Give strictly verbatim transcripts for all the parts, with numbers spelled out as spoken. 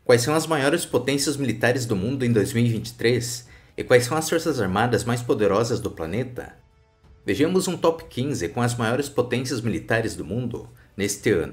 Quais são as maiores potências militares do mundo em dois mil e vinte e três? E quais são as forças armadas mais poderosas do planeta? Vejamos um top quinze com as maiores potências militares do mundo neste ano.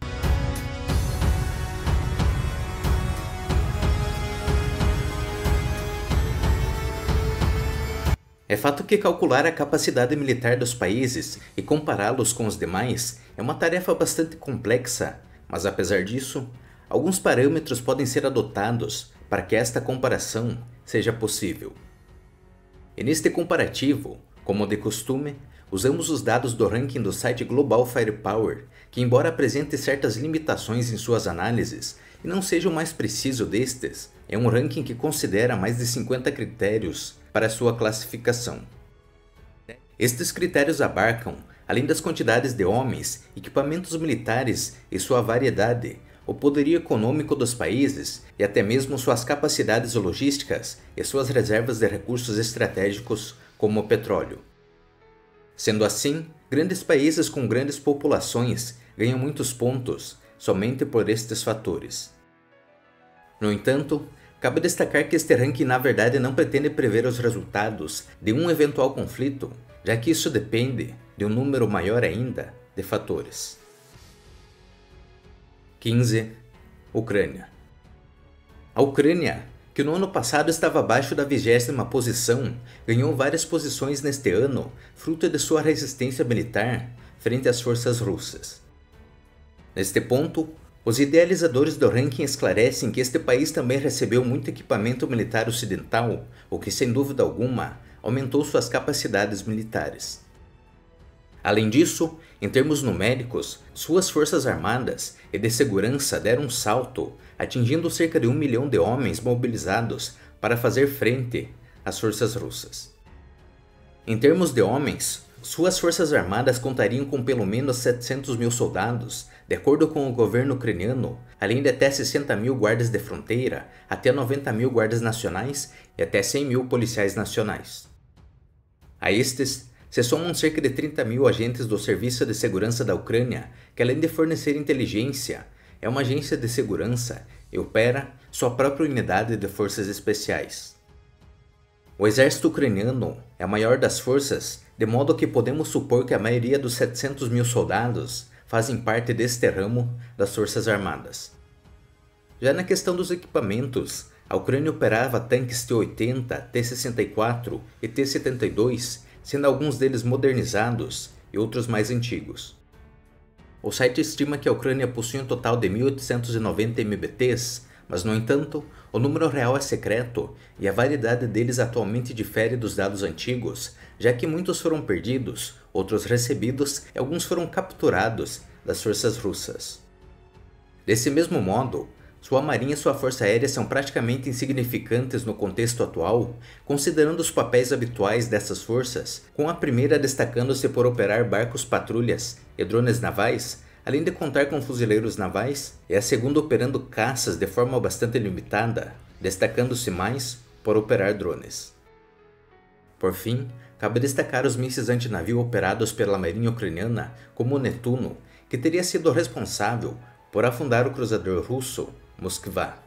É fato que calcular a capacidade militar dos países e compará-los com os demais é uma tarefa bastante complexa, mas apesar disso, alguns parâmetros podem ser adotados para que esta comparação seja possível. E neste comparativo, como de costume, usamos os dados do ranking do site Global Firepower, que embora apresente certas limitações em suas análises e não seja o mais preciso destes, é um ranking que considera mais de cinquenta critérios para sua classificação. Estes critérios abarcam, além das quantidades de homens, equipamentos militares e sua variedade, o poderio econômico dos países e até mesmo suas capacidades logísticas e suas reservas de recursos estratégicos como o petróleo. Sendo assim, grandes países com grandes populações ganham muitos pontos somente por estes fatores. No entanto, cabe destacar que este ranking na verdade não pretende prever os resultados de um eventual conflito, já que isso depende de um número maior ainda de fatores. quinze. Ucrânia. A Ucrânia, que no ano passado estava abaixo da vigésima posição, ganhou várias posições neste ano, fruto de sua resistência militar frente às forças russas. Neste ponto, os idealizadores do ranking esclarecem que este país também recebeu muito equipamento militar ocidental, o que sem dúvida alguma aumentou suas capacidades militares. Além disso, em termos numéricos, suas forças armadas e de segurança deram um salto, atingindo cerca de um milhão de homens mobilizados para fazer frente às forças russas. Em termos de homens, suas forças armadas contariam com pelo menos setecentos mil soldados, de acordo com o governo ucraniano, além de até sessenta mil guardas de fronteira, até noventa mil guardas nacionais e até cem mil policiais nacionais. A estes se somam cerca de trinta mil agentes do Serviço de Segurança da Ucrânia, que além de fornecer inteligência, é uma agência de segurança e opera sua própria unidade de forças especiais. O exército ucraniano é a maior das forças, de modo que podemos supor que a maioria dos setecentos mil soldados fazem parte deste ramo das forças armadas. Já na questão dos equipamentos, a Ucrânia operava tanques T oitenta, T sessenta e quatro e T setenta e dois, sendo alguns deles modernizados e outros mais antigos. O site estima que a Ucrânia possui um total de mil oitocentos e noventa M B Ts, mas no entanto, o número real é secreto e a variedade deles atualmente difere dos dados antigos, já que muitos foram perdidos, outros recebidos e alguns foram capturados das forças russas. Desse mesmo modo, sua marinha e sua força aérea são praticamente insignificantes no contexto atual, considerando os papéis habituais dessas forças, com a primeira destacando-se por operar barcos patrulhas e drones navais, além de contar com fuzileiros navais, e a segunda operando caças de forma bastante limitada, destacando-se mais por operar drones. Por fim, cabe destacar os mísseis antinavio operados pela marinha ucraniana, como o Netuno, que teria sido responsável por afundar o cruzador russo Moskva.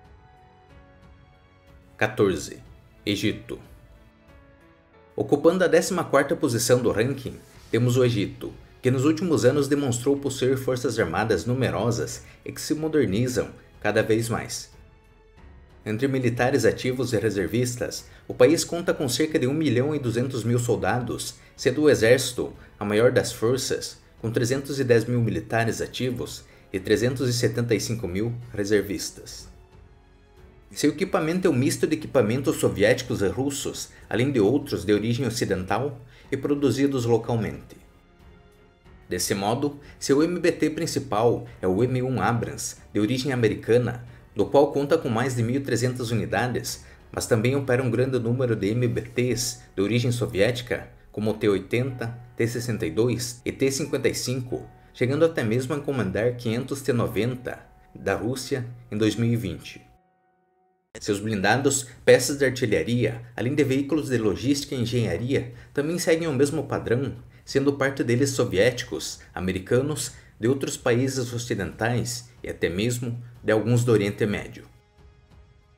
quatorze. Egito. Ocupando a décima quarta posição do ranking, temos o Egito, que nos últimos anos demonstrou possuir forças armadas numerosas e que se modernizam cada vez mais. Entre militares ativos e reservistas, o país conta com cerca de um milhão e duzentos mil soldados, sendo o exército a maior das forças, com trezentos e dez mil militares ativos e trezentos e setenta e cinco mil reservistas. Seu equipamento é um misto de equipamentos soviéticos e russos, além de outros de origem ocidental e produzidos localmente. Desse modo, seu M B T principal é o M um Abrams, de origem americana, do qual conta com mais de mil e trezentas unidades, mas também opera um grande número de M B Ts de origem soviética, como o T oitenta, T sessenta e dois e T cinquenta e cinco, chegando até mesmo a encomendar quinhentos T noventa da Rússia em dois mil e vinte. Seus blindados, peças de artilharia, além de veículos de logística e engenharia, também seguem o mesmo padrão, sendo parte deles soviéticos, americanos, de outros países ocidentais e até mesmo de alguns do Oriente Médio.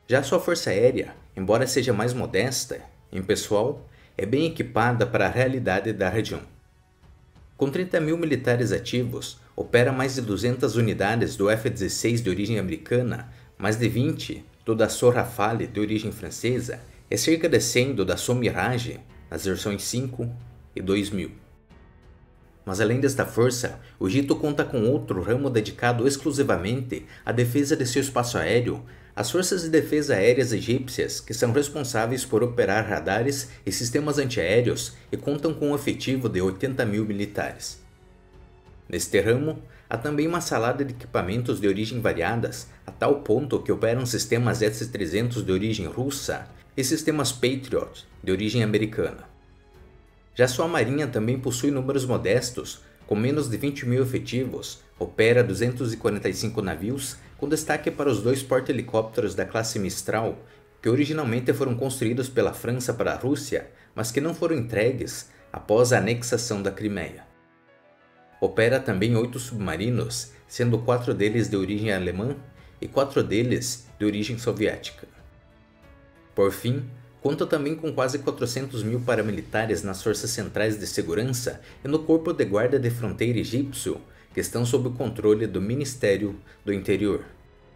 Já sua força aérea, embora seja mais modesta em pessoal, é bem equipada para a realidade da região. Com trinta mil militares ativos, opera mais de duzentas unidades do F dezesseis de origem americana, mais de vinte do Dassault Rafale de origem francesa e cerca de cem do Dassault Mirage nas versões cinco e dois mil. Mas além desta força, o Egito conta com outro ramo dedicado exclusivamente à defesa de seu espaço aéreo, as Forças de Defesa Aéreas Egípcias, que são responsáveis por operar radares e sistemas antiaéreos e contam com um efetivo de oitenta mil militares. Neste ramo, há também uma salada de equipamentos de origem variadas, a tal ponto que operam sistemas S trezentos de origem russa e sistemas Patriot de origem americana. Já sua marinha também possui números modestos, com menos de vinte mil efetivos, opera duzentos e quarenta e cinco navios, com destaque para os dois porta-helicópteros da classe Mistral, que originalmente foram construídos pela França para a Rússia, mas que não foram entregues após a anexação da Crimeia. Opera também oito submarinos, sendo quatro deles de origem alemã e quatro deles de origem soviética. Por fim, conta também com quase quatrocentos mil paramilitares nas forças centrais de segurança e no Corpo de Guarda de Fronteira egípcio, que estão sob o controle do Ministério do Interior.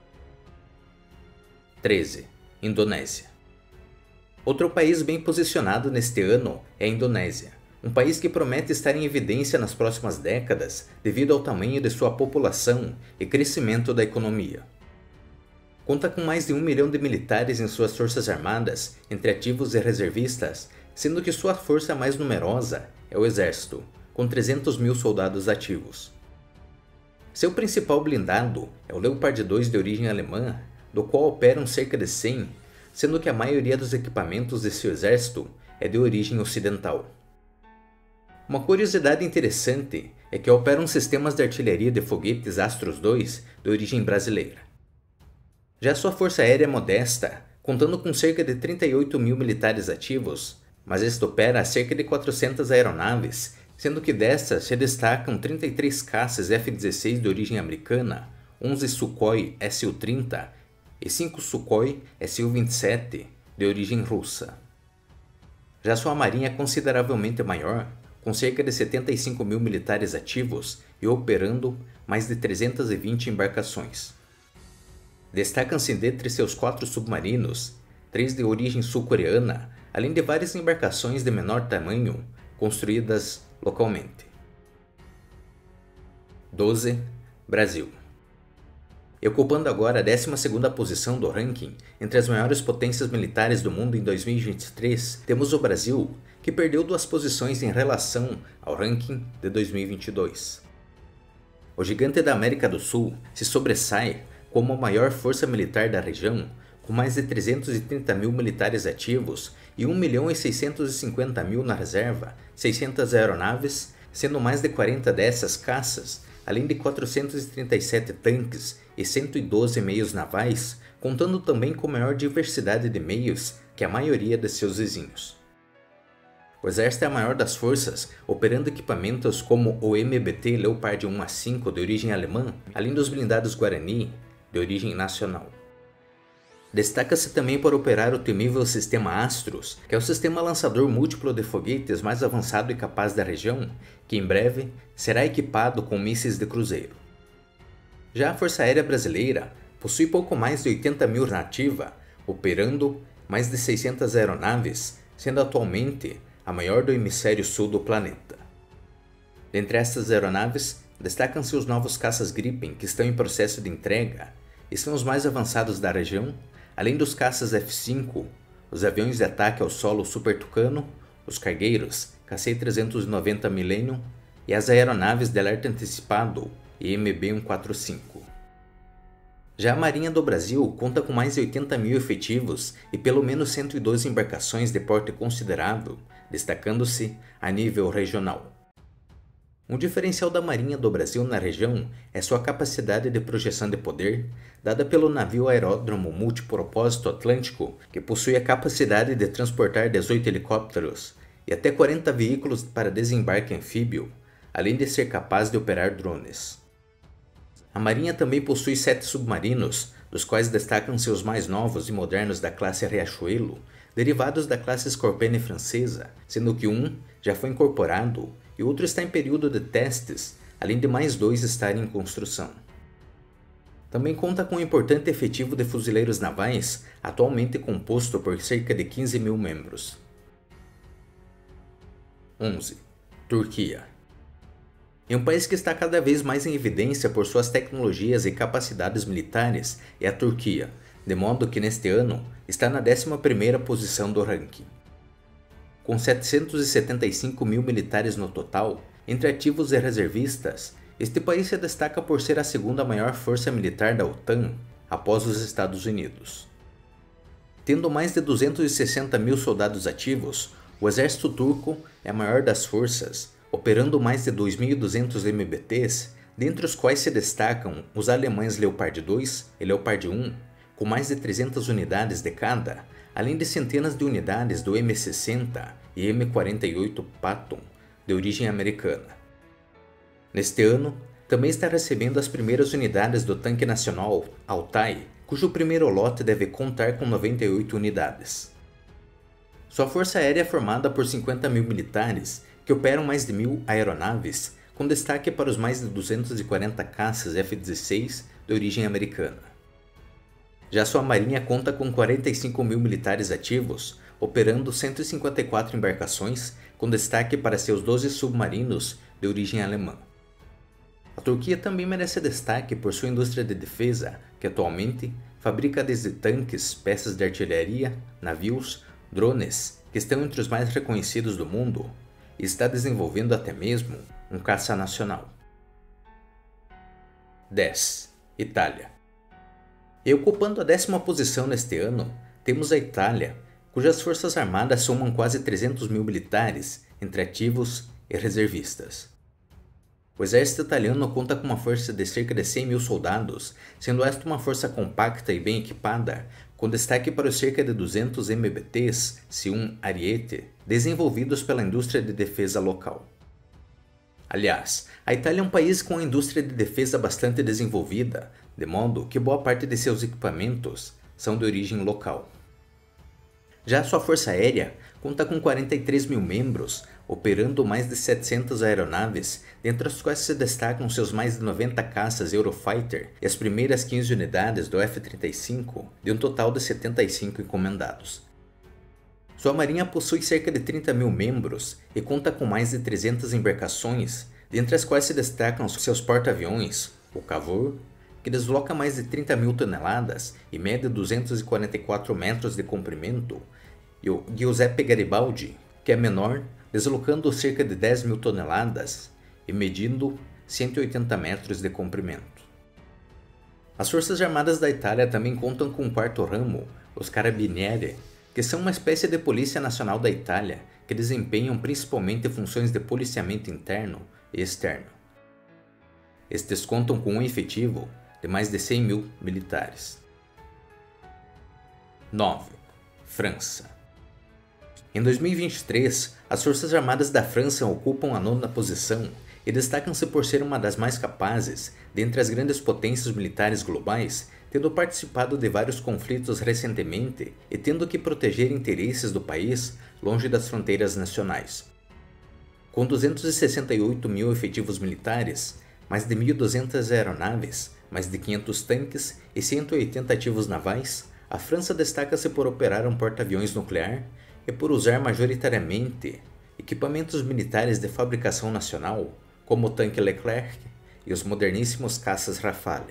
treze. Indonésia. Outro país bem posicionado neste ano é a Indonésia, um país que promete estar em evidência nas próximas décadas devido ao tamanho de sua população e crescimento da economia. Conta com mais de um milhão de militares em suas forças armadas, entre ativos e reservistas, sendo que sua força mais numerosa é o exército, com trezentos mil soldados ativos. Seu principal blindado é o Leopard dois de origem alemã, do qual operam cerca de cem, sendo que a maioria dos equipamentos de seu exército é de origem ocidental. Uma curiosidade interessante é que operam sistemas de artilharia de foguetes Astros dois de origem brasileira. Já sua força aérea é modesta, contando com cerca de trinta e oito mil militares ativos, mas esta opera cerca de quatrocentas aeronaves, sendo que destas se destacam trinta e três caças F dezesseis de origem americana, onze Sukhoi S U trinta e cinco Sukhoi S U vinte e sete de origem russa. Já sua marinha é consideravelmente maior, com cerca de setenta e cinco mil militares ativos e operando mais de trezentas e vinte embarcações. Destacam-se dentre seus quatro submarinos, três de origem sul-coreana, além de várias embarcações de menor tamanho, construídas localmente. doze. Brasil. E ocupando agora a décima segunda posição do ranking entre as maiores potências militares do mundo em dois mil e vinte e três, temos o Brasil, que perdeu duas posições em relação ao ranking de dois mil e vinte e dois. O gigante da América do Sul se sobressai como a maior força militar da região, com mais de trezentos e trinta mil militares ativos e um milhão e seiscentos e cinquenta mil na reserva, seiscentas aeronaves, sendo mais de quarenta dessas caças, além de quatrocentos e trinta e sete tanques e cento e doze meios navais, contando também com maior diversidade de meios que a maioria de seus vizinhos. O exército é a maior das forças, operando equipamentos como o M B T Leopard um A cinco de origem alemã, além dos blindados Guarani, de origem nacional. Destaca-se também por operar o temível sistema Astros, que é o sistema lançador múltiplo de foguetes mais avançado e capaz da região, que em breve será equipado com mísseis de cruzeiro. Já a Força Aérea Brasileira possui pouco mais de oitenta mil na ativa, operando mais de seiscentas aeronaves, sendo atualmente a maior do hemisfério sul do planeta. Dentre estas aeronaves, destacam-se os novos caças Gripen, que estão em processo de entrega e são os mais avançados da região, além dos caças F cinco, os aviões de ataque ao solo Super Tucano, os cargueiros K C trezentos e noventa Millennium e as aeronaves de alerta antecipado e M B cento e quarenta e cinco. Já a Marinha do Brasil conta com mais de oitenta mil efetivos e pelo menos cento e doze embarcações de porte considerável, destacando-se a nível regional. Um diferencial da Marinha do Brasil na região é sua capacidade de projeção de poder, dada pelo navio aeródromo multipropósito Atlântico, que possui a capacidade de transportar dezoito helicópteros e até quarenta veículos para desembarque anfíbio, além de ser capaz de operar drones. A Marinha também possui sete submarinos, dos quais destacam seus mais novos e modernos da classe Riachuelo, derivados da classe Scorpione francesa, sendo que um já foi incorporado e outro está em período de testes, além de mais dois estarem em construção. Também conta com um importante efetivo de fuzileiros navais, atualmente composto por cerca de quinze mil membros. onze. Turquia. Em um país que está cada vez mais em evidência por suas tecnologias e capacidades militares é a Turquia, de modo que neste ano está na décima primeira posição do ranking. Com setecentos e setenta e cinco mil militares no total, entre ativos e reservistas, este país se destaca por ser a segunda maior força militar da OTAN, após os Estados Unidos. Tendo mais de duzentos e sessenta mil soldados ativos, o exército turco é a maior das forças, operando mais de dois mil e duzentos M B Ts, dentre os quais se destacam os alemães Leopard dois e Leopard um, com mais de trezentas unidades de cada, além de centenas de unidades do M sessenta e M quarenta e oito Patton, de origem americana. Neste ano, também está recebendo as primeiras unidades do tanque nacional Altay, cujo primeiro lote deve contar com noventa e oito unidades. Sua força aérea é formada por cinquenta mil militares, que operam mais de mil aeronaves, com destaque para os mais de duzentos e quarenta caças F dezesseis de origem americana. Já sua marinha conta com quarenta e cinco mil militares ativos, operando cento e cinquenta e quatro embarcações, com destaque para seus doze submarinos de origem alemã. A Turquia também merece destaque por sua indústria de defesa, que atualmente fabrica desde tanques, peças de artilharia, navios, drones, que estão entre os mais reconhecidos do mundo, e está desenvolvendo até mesmo um caça nacional. dez. Itália. E ocupando a décima posição neste ano, temos a Itália, cujas forças armadas somam quase trezentos mil militares, entre ativos e reservistas. O exército italiano conta com uma força de cerca de cem mil soldados, sendo esta uma força compacta e bem equipada, com destaque para os cerca de duzentos M B Ts C um Ariete, desenvolvidos pela indústria de defesa local. Aliás, a Itália é um país com a indústria de defesa bastante desenvolvida, de modo que boa parte de seus equipamentos são de origem local. Já a sua força aérea conta com quarenta e três mil membros, operando mais de setecentas aeronaves, dentre as quais se destacam seus mais de noventa caças Eurofighter e as primeiras quinze unidades do F trinta e cinco, de um total de setenta e cinco encomendados. Sua marinha possui cerca de trinta mil membros e conta com mais de trezentas embarcações, dentre as quais se destacam seus porta-aviões, o Cavour, que desloca mais de trinta mil toneladas e mede duzentos e quarenta e quatro metros de comprimento, e o Giuseppe Garibaldi, que é menor, deslocando cerca de dez mil toneladas e medindo cento e oitenta metros de comprimento. As Forças Armadas da Itália também contam com um quarto ramo, os Carabinieri, que são uma espécie de polícia nacional da Itália que desempenham principalmente funções de policiamento interno e externo. Estes contam com um efetivo de mais de cem mil militares. nove. França. Em dois mil e vinte e três, as Forças Armadas da França ocupam a nona posição e destacam-se por ser uma das mais capazes dentre as grandes potências militares globais, tendo participado de vários conflitos recentemente e tendo que proteger interesses do país longe das fronteiras nacionais. Com duzentos e sessenta e oito mil efetivos militares, mais de mil e duzentas aeronaves, mais de quinhentos tanques e cento e oitenta ativos navais, a França destaca-se por operar um porta-aviões nuclear e por usar majoritariamente equipamentos militares de fabricação nacional, como o tanque Leclerc e os moderníssimos caças Rafale.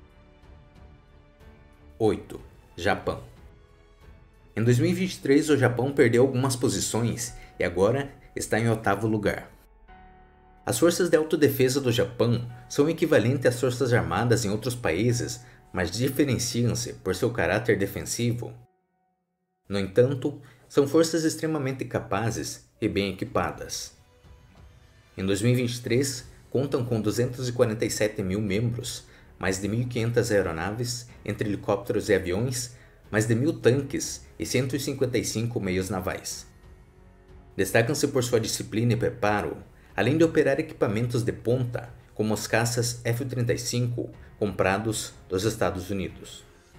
oito. Japão. Em dois mil e vinte e três, o Japão perdeu algumas posições e agora está em oitavo lugar. As forças de autodefesa do Japão são equivalentes às forças armadas em outros países, mas diferenciam-se por seu caráter defensivo. No entanto, são forças extremamente capazes e bem equipadas. Em dois mil e vinte e três, contam com duzentos e quarenta e sete mil membros, mais de mil e quinhentas aeronaves, entre helicópteros e aviões, mais de mil tanques e cento e cinquenta e cinco meios navais. Destacam-se por sua disciplina e preparo, além de operar equipamentos de ponta, como os caças F trinta e cinco comprados dos Estados Unidos.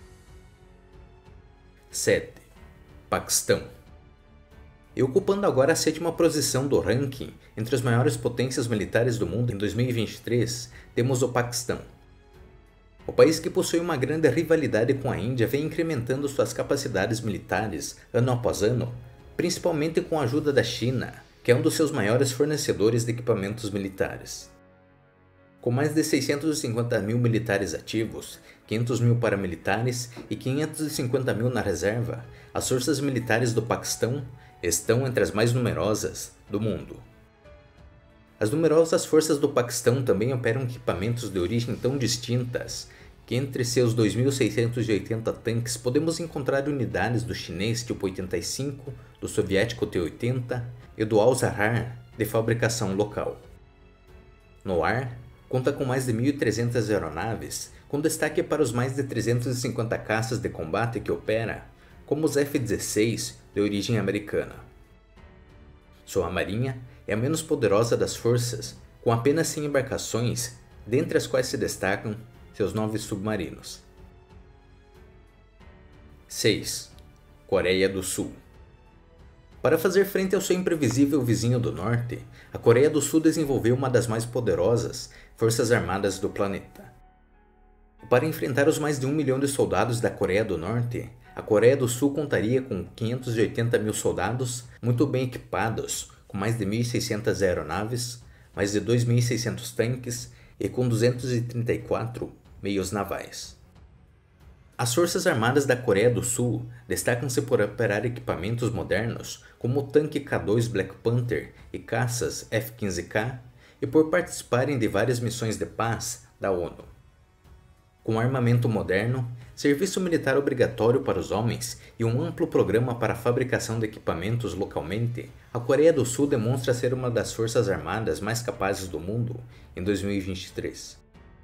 sete. Paquistão. E ocupando agora a sétima posição do ranking entre as maiores potências militares do mundo em dois mil e vinte e três, temos o Paquistão. O país, que possui uma grande rivalidade com a Índia, vem incrementando suas capacidades militares ano após ano, principalmente com a ajuda da China, que é um dos seus maiores fornecedores de equipamentos militares. Com mais de seiscentos e cinquenta mil militares ativos, quinhentos mil paramilitares e quinhentos e cinquenta mil na reserva, as forças militares do Paquistão estão entre as mais numerosas do mundo. As numerosas forças do Paquistão também operam equipamentos de origem tão distintas que entre seus dois mil seiscentos e oitenta tanques podemos encontrar unidades do chinês tipo oitenta e cinco, do soviético T oitenta e do Al-Zahar de fabricação local. No ar, conta com mais de mil e trezentas aeronaves, com destaque para os mais de trezentos e cinquenta caças de combate que opera, como os F dezesseis de origem americana. Sua marinha é a menos poderosa das forças, com apenas cem embarcações, dentre as quais se destacam seus nove submarinos. seis. Coreia do Sul. Para fazer frente ao seu imprevisível vizinho do norte, a Coreia do Sul desenvolveu uma das mais poderosas forças armadas do planeta. Para enfrentar os mais de um milhão de soldados da Coreia do Norte, a Coreia do Sul contaria com quinhentos e oitenta mil soldados muito bem equipados, com mais de mil e seiscentas aeronaves, mais de dois mil e seiscentos tanques e com duzentos e trinta e quatro meios navais. As Forças Armadas da Coreia do Sul destacam-se por operar equipamentos modernos como o tanque K dois Black Panther e caças F quinze K e por participarem de várias missões de paz da ONU. Com armamento moderno, serviço militar obrigatório para os homens e um amplo programa para a fabricação de equipamentos localmente, a Coreia do Sul demonstra ser uma das forças armadas mais capazes do mundo em dois mil e vinte e três.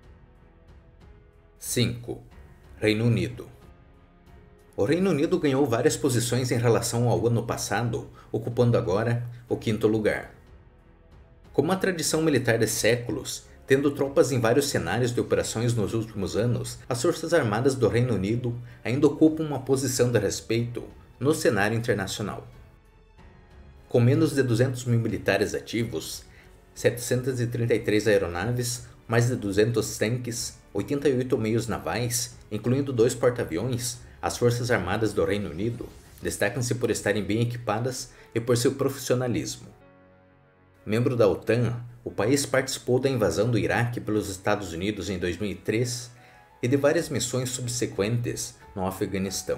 cinco. Reino Unido. O Reino Unido ganhou várias posições em relação ao ano passado, ocupando agora o quinto lugar. Com uma tradição militar de séculos, tendo tropas em vários cenários de operações nos últimos anos, as Forças Armadas do Reino Unido ainda ocupam uma posição de respeito no cenário internacional. Com menos de duzentos mil militares ativos, setecentas e trinta e três aeronaves, mais de duzentos tanques, oitenta e oito meios navais, incluindo dois porta-aviões, as Forças Armadas do Reino Unido destacam-se por estarem bem equipadas e por seu profissionalismo. Membro da OTAN, o país participou da invasão do Iraque pelos Estados Unidos em dois mil e três e de várias missões subsequentes no Afeganistão.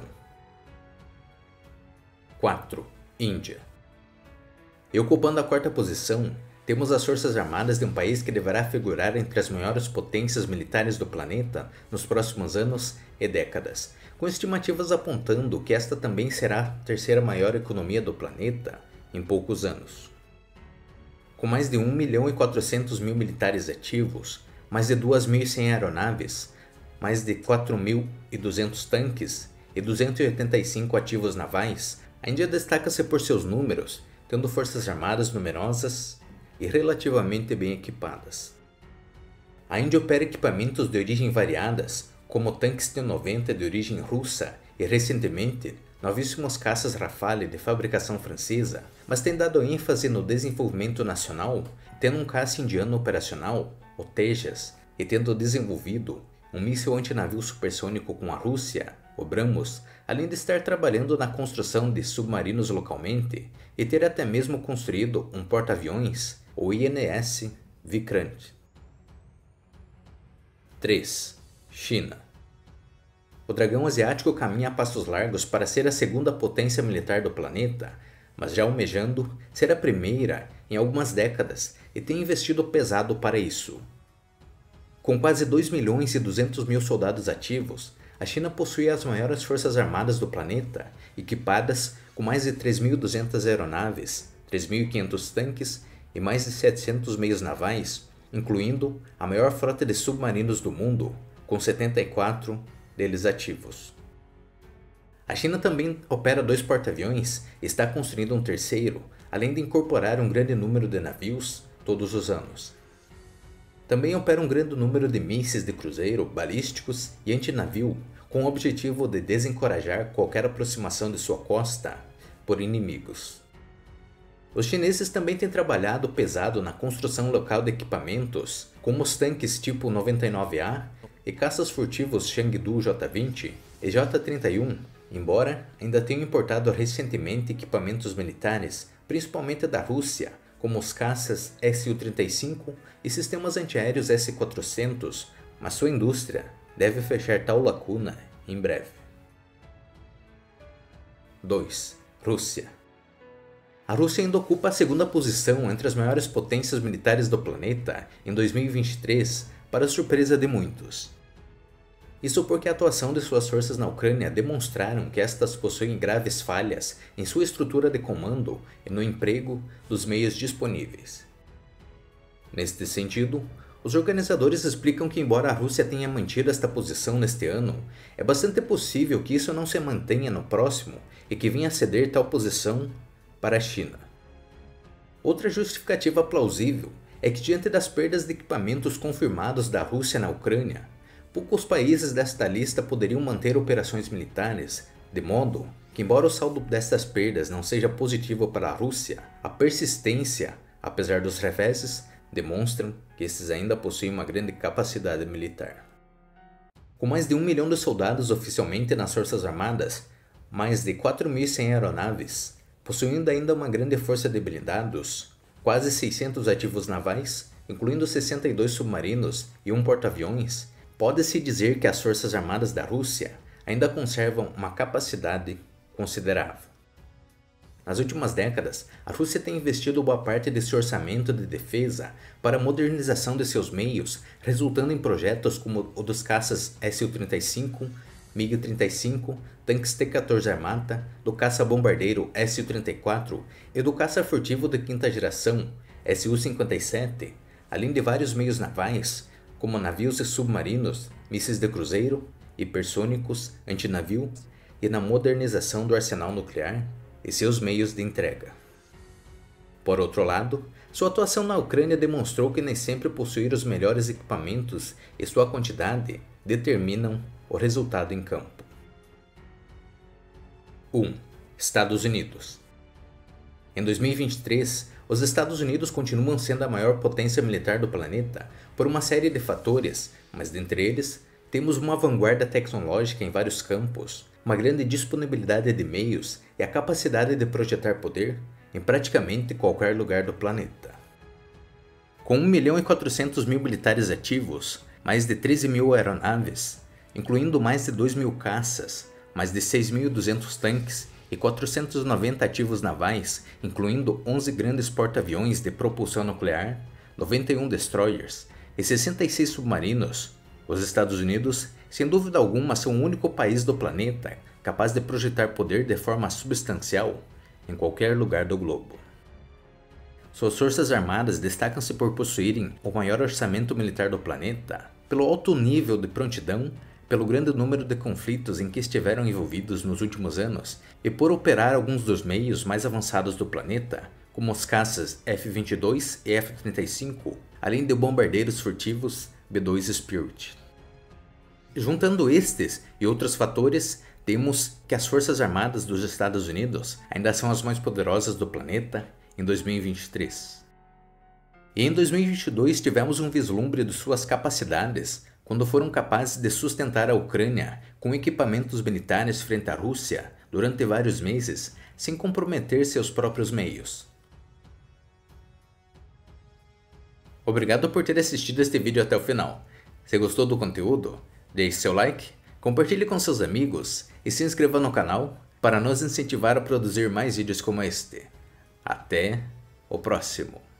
quatro. Índia. E ocupando a quarta posição, temos as Forças Armadas de um país que deverá figurar entre as maiores potências militares do planeta nos próximos anos e décadas, com estimativas apontando que esta também será a terceira maior economia do planeta em poucos anos. Com mais de um milhão e quatrocentos mil militares ativos, mais de duas mil e cem aeronaves, mais de quatro mil e duzentos tanques e duzentos e oitenta e cinco ativos navais, a Índia destaca-se por seus números, tendo forças armadas numerosas e relativamente bem equipadas. A Índia opera equipamentos de origem variadas, como tanques T noventa de origem russa e, recentemente, novíssimos caças Rafale de fabricação francesa, mas tem dado ênfase no desenvolvimento nacional, tendo um caça indiano operacional, o Tejas, e tendo desenvolvido um míssil antinavio supersônico com a Rússia, o BrahMos, além de estar trabalhando na construção de submarinos localmente e ter até mesmo construído um porta-aviões, o I N S Vikrant. três. China. O dragão asiático caminha a passos largos para ser a segunda potência militar do planeta, mas já almejando ser a primeira em algumas décadas e tem investido pesado para isso. Com quase dois milhões e duzentos mil soldados ativos, a China possui as maiores forças armadas do planeta, equipadas com mais de três mil e duzentas aeronaves, três mil e quinhentos tanques e mais de setecentos meios navais, incluindo a maior frota de submarinos do mundo, com setenta e quatro deles ativos. A China também opera dois porta-aviões e está construindo um terceiro, além de incorporar um grande número de navios todos os anos. Também opera um grande número de mísseis de cruzeiro, balísticos e antinavio, com o objetivo de desencorajar qualquer aproximação de sua costa por inimigos. Os chineses também têm trabalhado pesado na construção local de equipamentos, como os tanques tipo noventa e nove A e caças furtivos Chengdu J vinte e J trinta e um, embora ainda tenham importado recentemente equipamentos militares, principalmente da Rússia, como os caças S U trinta e cinco e sistemas antiaéreos S quatrocentos, mas sua indústria deve fechar tal lacuna em breve. dois. Rússia. A Rússia ainda ocupa a segunda posição entre as maiores potências militares do planeta em dois mil e vinte e três, para surpresa de muitos. Isso porque a atuação de suas forças na Ucrânia demonstraram que estas possuem graves falhas em sua estrutura de comando e no emprego dos meios disponíveis. Neste sentido, os organizadores explicam que, embora a Rússia tenha mantido esta posição neste ano, é bastante possível que isso não se mantenha no próximo e que venha a ceder tal posição para a China. Outra justificativa plausível é que, diante das perdas de equipamentos confirmados da Rússia na Ucrânia, poucos países desta lista poderiam manter operações militares, de modo que, embora o saldo destas perdas não seja positivo para a Rússia, a persistência, apesar dos reveses, demonstram que esses ainda possuem uma grande capacidade militar. Com mais de um milhão de soldados oficialmente nas Forças Armadas, mais de quatro mil e cem aeronaves, possuindo ainda uma grande força de blindados, quase seiscentos ativos navais, incluindo sessenta e dois submarinos e um porta-aviões, pode-se dizer que as Forças Armadas da Rússia ainda conservam uma capacidade considerável. Nas últimas décadas, a Rússia tem investido boa parte de seu orçamento de defesa para a modernização de seus meios, resultando em projetos como o dos caças S U trinta e cinco, MiG trinta e cinco, tanques T quatorze Armata, do caça-bombardeiro S U trinta e quatro e do caça furtivo de quinta geração, S U cinquenta e sete, além de vários meios navais, como navios e submarinos, mísseis de cruzeiro, hipersônicos, antinavio e na modernização do arsenal nuclear e seus meios de entrega. Por outro lado, sua atuação na Ucrânia demonstrou que nem sempre possuir os melhores equipamentos e sua quantidade determinam o resultado em campo. um. Estados Unidos. Em dois mil e vinte e três, os Estados Unidos continuam sendo a maior potência militar do planeta por uma série de fatores, mas dentre eles, temos uma vanguarda tecnológica em vários campos, uma grande disponibilidade de meios e a capacidade de projetar poder em praticamente qualquer lugar do planeta. Com um milhão e quatrocentos mil militares ativos, mais de treze mil aeronaves, incluindo mais de dois mil caças, mais de seis mil e duzentos tanques e quatrocentos e noventa ativos navais, incluindo onze grandes porta-aviões de propulsão nuclear, noventa e um destroyers e sessenta e seis submarinos, os Estados Unidos, sem dúvida alguma, são o único país do planeta capaz de projetar poder de forma substancial em qualquer lugar do globo. Suas forças armadas destacam-se por possuírem o maior orçamento militar do planeta, pelo alto nível de prontidão, pelo grande número de conflitos em que estiveram envolvidos nos últimos anos e por operar alguns dos meios mais avançados do planeta, como os caças F vinte e dois e F trinta e cinco, além de bombardeiros furtivos B dois Spirit. Juntando estes e outros fatores, temos que as Forças Armadas dos Estados Unidos ainda são as mais poderosas do planeta em dois mil e vinte e três. E em dois mil e vinte e dois tivemos um vislumbre de suas capacidades quando foram capazes de sustentar a Ucrânia com equipamentos militares frente à Rússia durante vários meses, sem comprometer seus próprios meios. Obrigado por ter assistido este vídeo até o final. Se gostou do conteúdo, deixe seu like, compartilhe com seus amigos e se inscreva no canal para nos incentivar a produzir mais vídeos como este. Até o próximo!